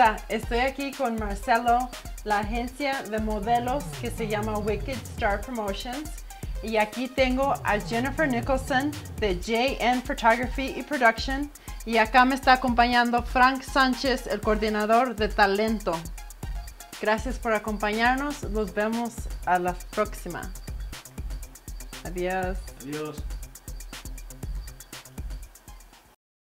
Hola, estoy aquí con Marcelo, la agencia de modelos que se llama Wicked Star Promotions. Y aquí tengo a Jennifer Nicholson de JN Photography y Production. Y acá me está acompañando Frank Sánchez, el coordinador de talento. Gracias por acompañarnos. Nos vemos a la próxima. Adiós. Adiós.